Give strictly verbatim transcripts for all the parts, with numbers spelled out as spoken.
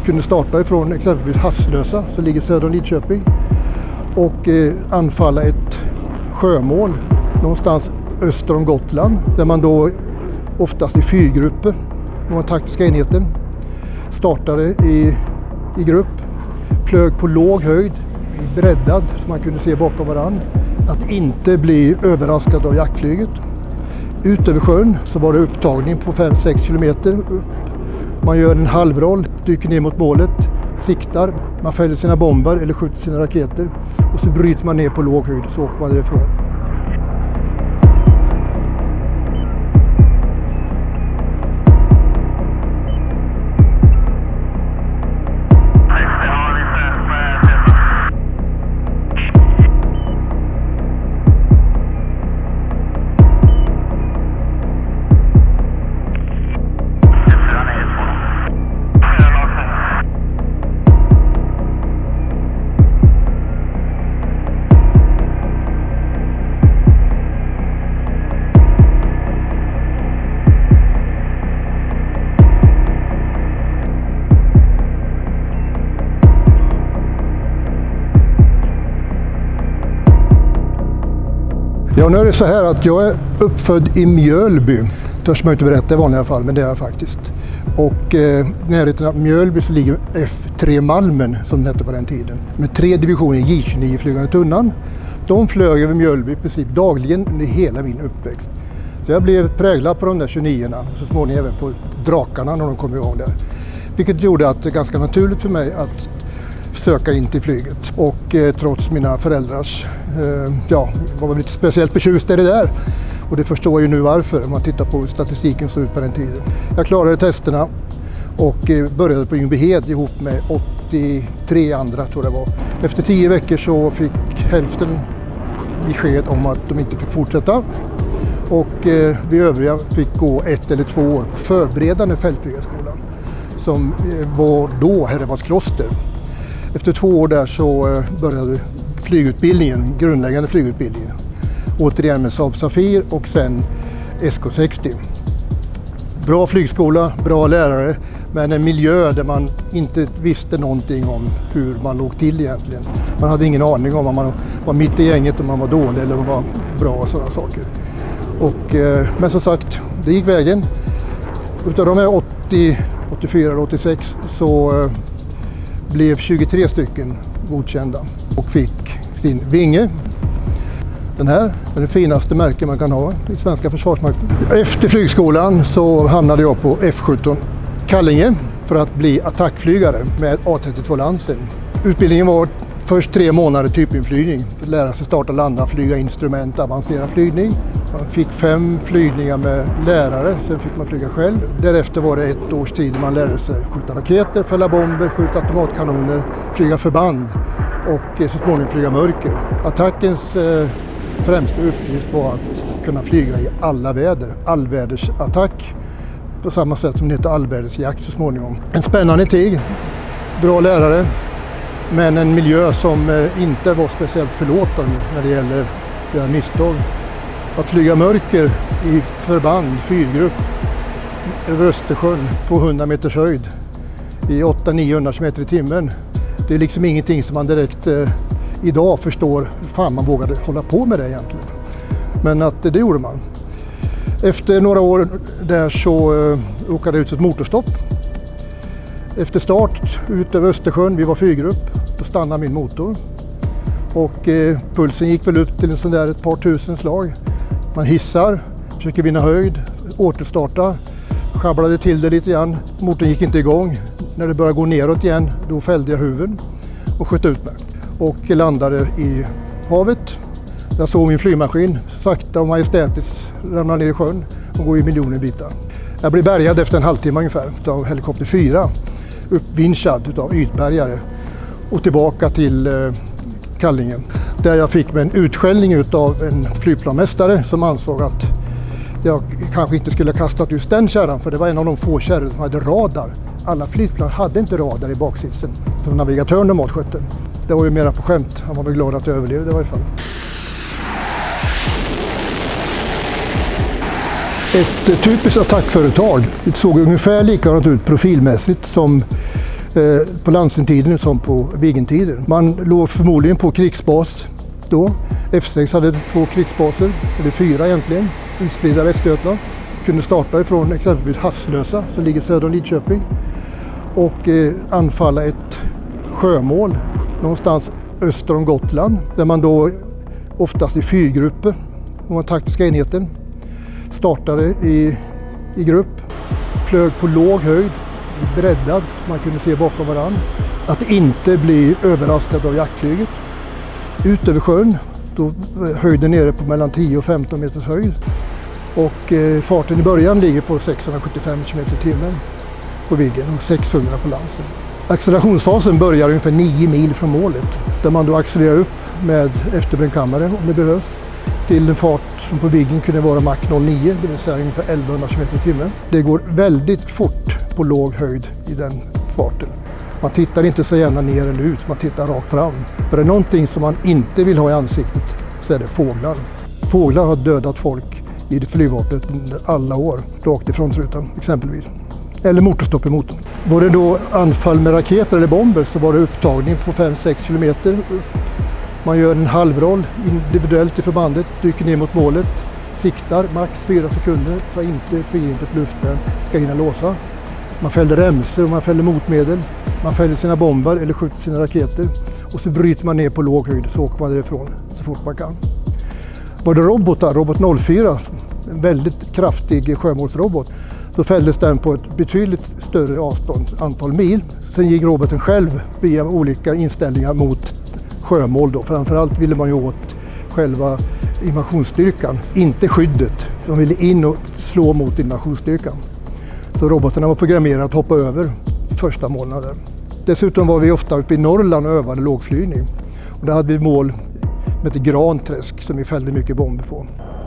kunde starta ifrån exempelvis Hasslösa som ligger söder om Lidköping och eh, anfalla ett sjömål någonstans öster om Gotland där man då oftast i fyrgrupper, de taktiska enheten, startade i, i grupp, flög på låg höjd, breddad så man kunde se bakom varann, att inte bli överraskad av jaktflyget. Ut över sjön så var det upptagning på fem sex kilometer upp. Man gör en halvroll, dyker ner mot målet, siktar, man fäller sina bomber eller skjuter sina raketer och så bryter man ner på låg höjd så åker man därifrån. Ja, nu är det så här att jag är uppfödd i Mjölby. Törs man inte berätta i vanliga fall, men det är jag faktiskt. Och eh, närheten av Mjölby så ligger F tre Malmen, som det hette på den tiden, med tre divisioner J tjugonio flygande tunnan. De flög över Mjölby i princip dagligen under hela min uppväxt. Så jag blev präglad på de där tjugonio-orna och så småningom även på drakarna när de kom igång där. Vilket gjorde att det är ganska naturligt för mig att söka in till flyget. Och eh, trots mina föräldrars, eh, ja, var väl lite speciellt förtjust i det där. Och det förstår jag ju nu varför om man tittar på statistiken så ut på den tiden. Jag klarade testerna och eh, började på Ljungbyhed ihop med åttiotre andra tror jag det var. Efter tio veckor så fick hälften besked om att de inte fick fortsätta. Och eh, vi övriga fick gå ett eller två år på förberedande fältflygarskolan som eh, var då Herrevadskloster. Efter två år där så började flygutbildningen, grundläggande flygutbildningen. Återigen med Saab Safir och sen S K sextio. Bra flygskola, bra lärare, men en miljö där man inte visste någonting om hur man låg till egentligen. Man hade ingen aning om om man var mitt i gänget, om man var dålig eller om man var bra och sådana saker. Och, men som sagt, det gick vägen. Utav de här åttio, åttiofyra och åttiosex så blev tjugotre stycken godkända och fick sin vinge. Den här är det finaste märke man kan ha i svenska försvarsmakten. Efter flygskolan så hamnade jag på F sjutton Kallinge för att bli attackflygare med A trettiotvå Lansen. Utbildningen var först tre månader typinflygning. Lära sig starta, landa, flyga instrument, avancerad flygning. Man fick fem flygningar med lärare, sen fick man flyga själv. Därefter var det ett års tid man lärde sig skjuta raketer, fälla bomber, skjuta automatkanoner, flyga förband och så småningom flyga mörker. Attackens eh, främsta uppgift var att kunna flyga i alla väder, allvädersattack. På samma sätt som det heter allvädersjakt så småningom. En spännande tid, bra lärare, men en miljö som eh, inte var speciellt förlåtande när det gäller att göra misstag. Att flyga mörker i förband, fyrgrupp, över Östersjön på hundra meters höjd i åtta till niohundra kilometer i timmen. Det är liksom ingenting som man direkt eh, idag förstår hur fan man vågade hålla på med det egentligen. Men att eh, det gjorde man. Efter några år där så eh, råkade jag ut ett motorstopp. Efter start ut över Östersjön, vi var fyrgrupp, då stannade min motor. Och eh, pulsen gick väl upp till en sån där ett par tusen slag. Man hissar, försöker vinna höjd, återstarta, sjabblade till det lite grann. Motorn gick inte igång. När det började gå neråt igen, då fällde jag huven och sköt ut mig. Och landade i havet. Jag såg min flygmaskin sakta och majestätiskt ramla ner i sjön och gå i miljoner bitar. Jag blev bärgad efter en halvtimme ungefär av helikopter fyra, uppvinschad av ytbärgare och tillbaka till eh, Kallinge. Där jag fick med en utskällning av en flygplanmästare som ansåg att jag kanske inte skulle ha kastat just den kärran, för det var en av de få kärror som hade radar. Alla flygplan hade inte radar i baksitsen som navigatören normalt skötte. Det var ju mera på skämt. Han var väl glad att jag överlevde i varje fall. Ett typiskt attackföretag. Det såg ungefär likadant ut profilmässigt som på Lansen-tiden som på Viggen-tiden. Man låg förmodligen på krigsbas då. F sex hade två krigsbaser, eller fyra egentligen, utspridda i Västergötland. Kunde starta ifrån exempelvis Hasslösa som ligger söder om Lidköping och eh, anfalla ett sjömål någonstans öster om Gotland där man då oftast i fyrgrupper, de var taktiska enheten, startade i, i grupp, flög på låg höjd, breddad så man kunde se bakom varann. Att inte bli överraskad av jaktflyget. Ut över sjön, då höjden nere på mellan tio och femton meters höjd. Och eh, farten i början ligger på sexhundrasjuttiofem kilometer i timmen på Viggen och sexhundra på Lansen. Accelerationsfasen börjar ungefär nio mil från målet där man då accelererar upp med efterbrännkammare om det behövs till en fart som på Viggen kunde vara Mach noll nio, det vill säga ungefär elvahundra kilometer i timmen. Det går väldigt fort på låg höjd i den farten. Man tittar inte så gärna ner eller ut, man tittar rakt fram. För det är någonting som man inte vill ha i ansiktet så är det fåglar. Fåglar har dödat folk i det flygvapnet under alla år, rakt i frontrutan exempelvis. Eller motorstopp i motorn. Var det då anfall med raketer eller bomber så var det upptagning på fem sex kilometer. Man gör en halvroll individuellt i förbandet, dyker ner mot målet, siktar max fyra sekunder så inte fiendligt luftvärn ska hinna låsa. Man fäller remsor och man fäller motmedel, man fäller sina bomber eller skjuter sina raketer och så bryter man ner på låg höjd så åker man därifrån så fort man kan. Var det robotar, robot noll fyra, en väldigt kraftig sjömålsrobot, då fälldes den på ett betydligt större avstånd, antal mil. Sen gick roboten själv via olika inställningar mot sjömål då. Framförallt ville man ju åt själva invasionsstyrkan, inte skyddet. De ville in och slå mot invasionsstyrkan. Så robotarna var programmerade att hoppa över första månaden. Dessutom var vi ofta uppe i Norrland och övade lågflygning. Och där hade vi mål med ett Granträsk som vi fällde mycket bomber på.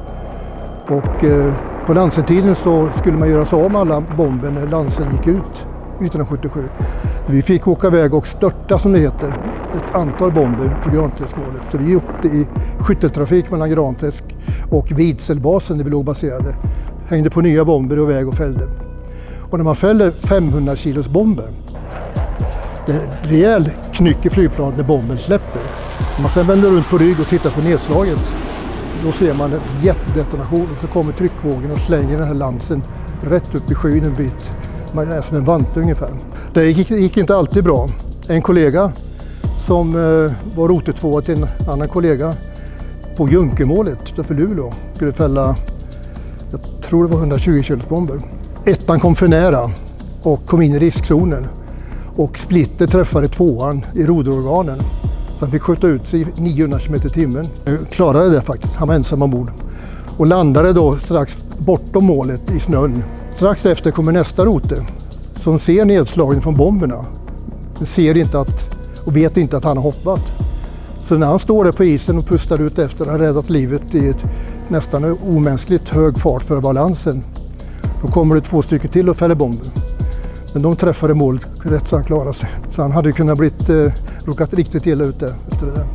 Och eh, på Lansen-tiden så skulle man göra sig av med alla bomber när Lansen gick ut nittonhundrasjuttiosju. Vi fick åka iväg och störta, som det heter, ett antal bomber på Granträskmålet. Så vi åkte i skytteltrafik mellan Granträsk och Vidselbasen där vi låg baserade. Hängde på nya bomber och väg och fällde. Och när man fäller femhundra kilos bomber, det är en rejäl knyck i flygplanet när bomben släpper. Om man sedan vänder runt på rygg och tittar på nedslaget, då ser man en jättedetonation och så kommer tryckvågen och slänger den här Lansen rätt upp i skyn en bit. Man är som en vante ungefär. Det gick, gick inte alltid bra. En kollega som eh, var rotetvåa till en annan kollega på Junkermålet utanför Luleå skulle fälla, jag tror det var hundratjugo kilos bomber. Ettan kom för nära och kom in i riskzonen och splitter träffade tvåan i roderorganen. Så han fick skjuta ut sig niohundra kilometer i timmen. Jag klarade det faktiskt, han var ensam ombord. Och landade då strax bortom målet i snön. Strax efter kommer nästa rote som ser nedslagen från bomberna. Den ser inte att, och vet inte att han har hoppat. Så när han står där på isen och pustar ut efter att ha räddat livet i ett nästan omänskligt hög fart för balansen, då kommer det två stycken till och fäller bomber. Men de träffade målet rätt så han klarade sig. Så han hade kunnat blivit, eh, råkat riktigt illa ut där efter det där.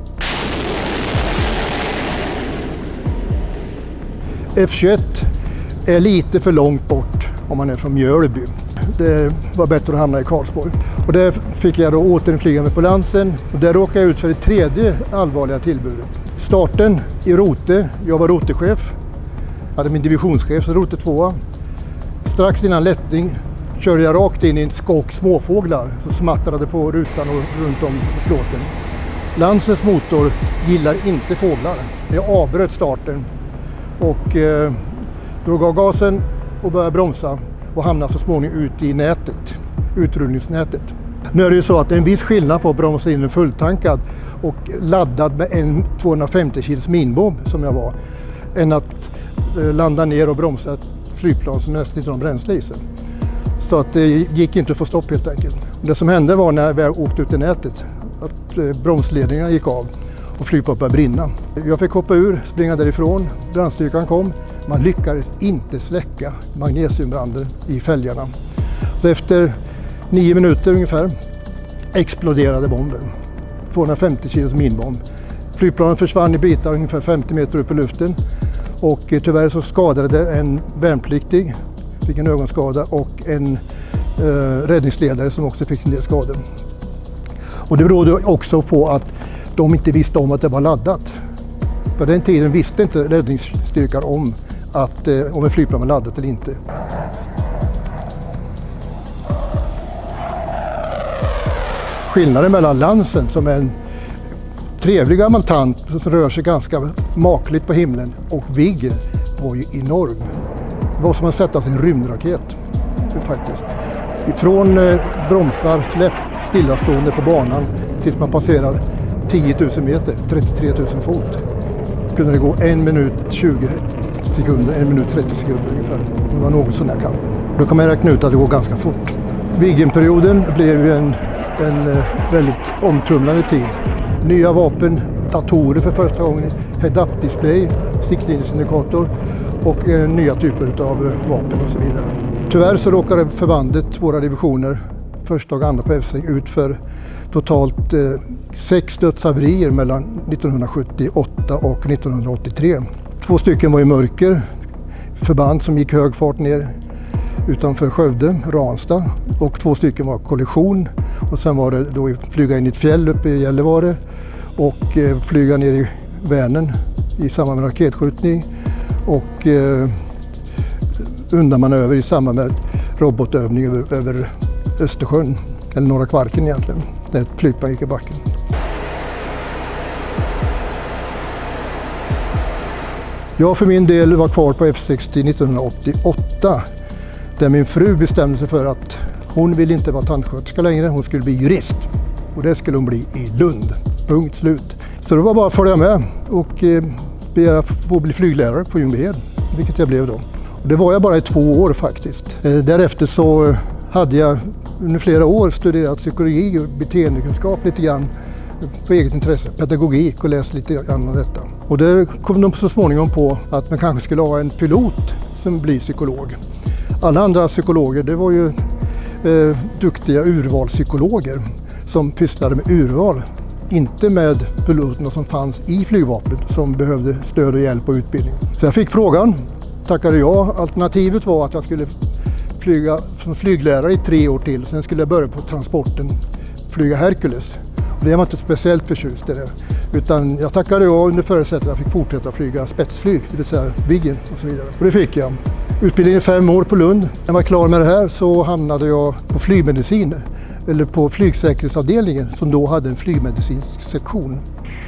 F tjugoett är lite för långt bort om man är från Mjölby. Det var bättre att hamna i Karlsborg. Och där fick jag då återinflyga med på Lansen. Och där råkade jag ut för det tredje allvarliga tillbudet. Starten i rote, jag var rotechef. Hade min divisionschef som rote tvåa. Strax innan lättning körde jag rakt in i en skock småfåglar som smattrade på rutan och runt om plåten. Lansens motor gillar inte fåglar. Jag avbröt starten och eh, drog av gasen och började bromsa och hamnade så småningom ut i nätet, utrullningsnätet. Nu är det ju så att det är en viss skillnad på att bromsa in en fulltankad och laddad med en tvåhundrafemtio kilos minbomb som jag var, än att eh, landa ner och bromsa ett flygplan som nästan inte har bränsle i sig. Så att det gick inte att få stopp helt enkelt. Det som hände var när vi åkte ut i nätet att eh, bromsledningarna gick av och flygplanet började brinna. Jag fick hoppa ur, springa därifrån, brandstyrkan kom. Man lyckades inte släcka magnesiumbranden i fälgarna. Så efter nio minuter ungefär exploderade bomben. tvåhundrafemtio kilos minbomb. Flygplanet försvann i bitar ungefär femtio meter upp i luften. Och tyvärr så skadade det en värnpliktig, fick en ögonskada, och en eh, räddningsledare som också fick en del skador. Och det berodde också på att de inte visste om att det var laddat. På den tiden visste inte räddningsstyrkan om att eh, om en flygplan var laddat eller inte. Skillnaden mellan Lansen, som är en trevlig gammal tant som rör sig ganska makligt på himlen, och Viggen var ju enorm. Det var som att sätta sig i en rymdraket faktiskt. Ifrån eh, bromsar, släpp, stillastående på banan tills man passerar tio tusen meter, trettiotre tusen fot. Kunde det gå en minut tjugo sekunder, en minut trettio sekunder ungefär. Det var något sån här kallt. Då kan man räkna ut att det går ganska fort. Viggenperioden blev en, en väldigt omtumlande tid. Nya vapen, datorer för första gången, head-up-display, siktlinjesindikator och eh, nya typer av vapen och så vidare. Tyvärr så råkade förbandet, våra divisioner, första och andra på F sex ut för totalt eh, sex dödshaverier mellan nittonhundrasjuttioåtta och nittonhundraåttiotre. Två stycken var i mörker, förband som gick hög fart ner utanför Skövde, Ranstad, och två stycken var kollision, och sen var det då flyga in i ett fjäll uppe i Gällivare och eh, flyga ner i Vänern i samband med raketskjutning och eh, undanmanöver i samband med robotövning över, över Östersjön, eller Norra Kvarken egentligen, där ett flygplan gick i backen. Jag för min del var kvar på F sex till nittonhundraåttioåtta, där min fru bestämde sig för att hon ville inte vara tandsköterska längre, hon skulle bli jurist. Och det skulle hon bli i Lund. Punkt slut. Så det var bara att följa med och eh, begära få bli flyglärare på Ljungbyhed, vilket jag blev då. Och det var jag bara i två år faktiskt. Eh, därefter så hade jag under flera år studerat psykologi och beteendekunskap lite grann på eget intresse, pedagogik, och läst lite grann av detta. Och där kom de så småningom på att man kanske skulle ha en pilot som blir psykolog. Alla andra psykologer, det var ju eh, duktiga urvalspsykologer som pysslade med urval, inte med piloterna som fanns i flygvapnet som behövde stöd och hjälp och utbildning. Så jag fick frågan, tackade ja. Alternativet var att jag skulle flyga som flyglärare i tre år till, sen skulle jag börja på transporten, flyga Hercules. Och det var inte speciellt förtjust i det, utan jag tackade ja under förutsättning att jag fick fortsätta flyga spetsflyg, det vill säga Viggen och så vidare. Och det fick jag. Utbildningen fem år på Lund. När jag var klar med det här så hamnade jag på flygmedicin, eller på flygsäkerhetsavdelningen som då hade en flygmedicinsk sektion.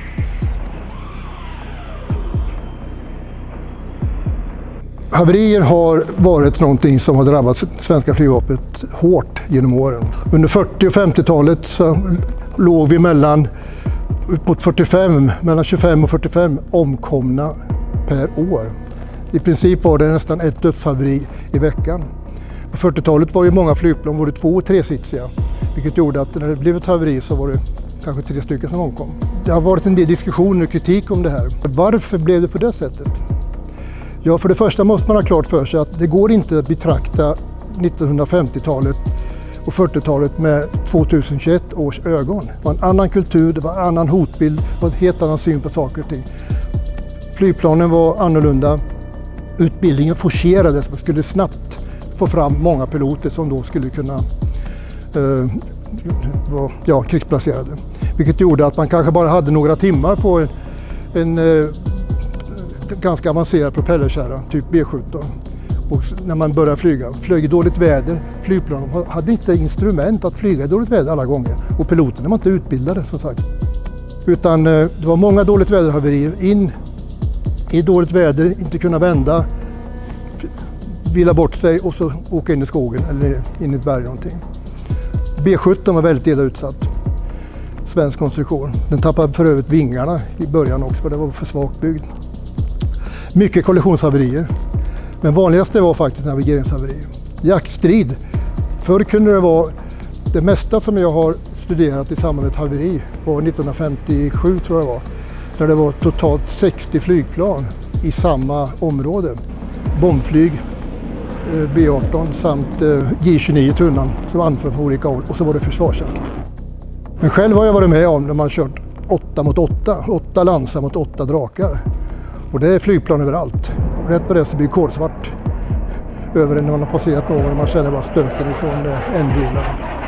Haverier har varit någonting som har drabbat svenska flygvapnet hårt genom åren. Under fyrtio- och femtiotalet så låg vi mellan uppåt fyrtiofem, mellan tjugofem och fyrtiofem omkomna per år. I princip var det nästan ett dödshaveri i veckan. På fyrtiotalet var ju många flygplan både två- och tresitsiga, vilket gjorde att när det blev ett haveri så var det kanske tre stycken som omkom. Det har varit en del diskussioner och kritik om det här. Varför blev det på det sättet? Ja, för det första måste man ha klart för sig att det går inte att betrakta nittonhundrafemtiotalet och fyrtiotalet med tjugohundratjugoett års ögon. Det var en annan kultur, det var en annan hotbild, det var en helt annan syn på saker och ting. Flygplanen var annorlunda, utbildningen forcerades, man skulle snabbt få fram många piloter som då skulle kunna eh, vara ja, krigsplacerade. Vilket gjorde att man kanske bara hade några timmar på en, en eh, ganska avancerad propellerkärra, typ B sjutton. Och när man började flyga, flög i dåligt väder, flygplanen hade inte instrument att flyga i dåligt väder alla gånger. Och piloterna var inte utbildade som sagt. Utan eh, det var många dåligt väderhaverier, in i dåligt väder, inte kunna vända, vila bort sig och så åka in i skogen eller in i ett berg någonting. B sjutton var väldigt illa utsatt. Svensk konstruktion. Den tappade för övrigt vingarna i början också för det var för svagt byggd. Mycket kollisionshaverier. Men vanligaste var faktiskt navigeringshaverier. Jaktstrid. Förr kunde det vara, det mesta som jag har studerat i samband med ett haveri var nittonhundrafemtiosju tror jag det var. Där det var totalt sextio flygplan i samma område. Bombflyg, B arton samt J tjugonio Tunnan som anföll från olika håll, och så var det försvarsjakt. Men själv har jag varit med om när man kört åtta mot åtta, åtta Lansar mot åtta Drakar. Och det är flygplan överallt. Rätt på det så blir det kolsvart. över när man har passerat någon och man känner bara stöten ifrån ändvirvlarna.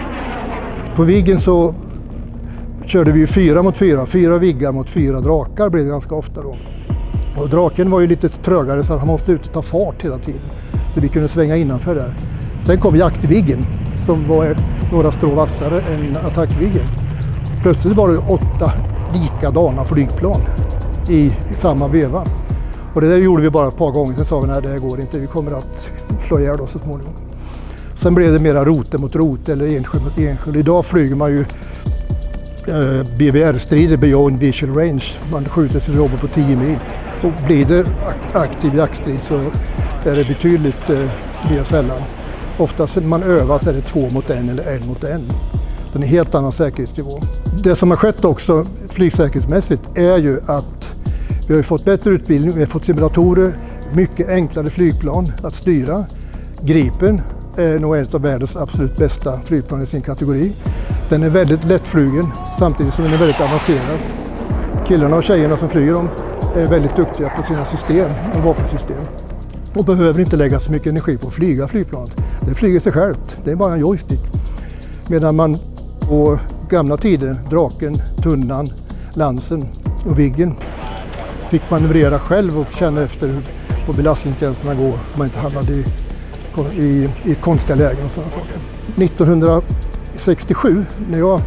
På Viggen så körde vi fyra mot fyra, fyra Viggar mot fyra drakar blev det ganska ofta då. Och draken var ju lite trögare så han måste ut och ta fart hela tiden. Så vi kunde svänga innanför där. Sen kom jaktviggen som var några strå vassare än attackviggen. Plötsligt var det åtta likadana flygplan i, i samma veva. Och det där gjorde vi bara ett par gånger, sen sa vi nej det här går inte, vi kommer att slå ihjäl oss så småningom. Sen blev det mera rote mot rote eller enskild mot enskild. Idag flyger man ju eh, B V R-strider, Beyond Visual Range. Man skjuter sin robot på tio mil. Och blir det aktiv jaktstrid så är det betydligt eh, mer sällan. Oftast när man övar så är det två mot en eller en mot en. Så det är en helt annan säkerhetsnivå. Det som har skett också flygsäkerhetsmässigt är ju att vi har fått bättre utbildning, vi har fått simulatorer, mycket enklare flygplan att styra. Gripen är nog en av världens absolut bästa flygplan i sin kategori. Den är väldigt lättflygen samtidigt som den är väldigt avancerad. Killarna och tjejerna som flyger dem är väldigt duktiga på sina system och vapensystem. Och behöver inte lägga så mycket energi på att flyga flygplanet. Det flyger sig självt, det är bara en joystick. Medan man på gamla tider, draken, tunnan, lansen och Viggen fick manövrera själv och känna efter hur på belastningsgränserna går så man inte hamnade i, i, i konstiga lägen och sådana saker. nittonhundrasextiosju när jag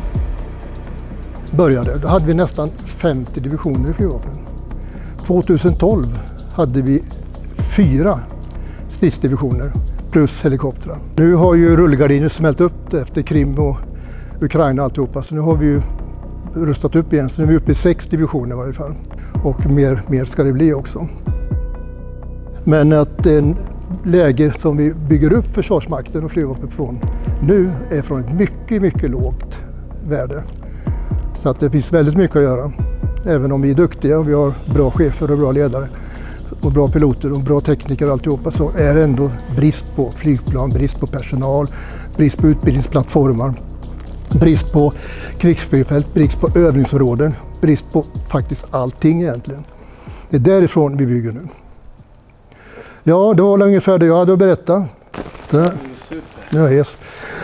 började, då hade vi nästan femtio divisioner i flygvapnen. tjugohundratolv hade vi fyra stridsdivisioner plus helikoptrar. Nu har ju rullgardiner smält upp efter Krim och Ukraina och alltihopa, så nu har vi ju rustat upp igen, så nu är vi uppe i sex divisioner i varje fall. Och mer, mer ska det bli också. Men att en läge som vi bygger upp Försvarsmakten och flygvapnet från nu är från ett mycket, mycket lågt värde. Så att det finns väldigt mycket att göra. Även om vi är duktiga och vi har bra chefer och bra ledare och bra piloter och bra tekniker och alltihopa, så är det ändå brist på flygplan, brist på personal, brist på utbildningsplattformar, brist på krigsflygfält, brist på övningsområden, brist på faktiskt allting egentligen. Det är därifrån vi bygger nu. Ja, det var ungefär det jag hade att berätta. Ja, yes.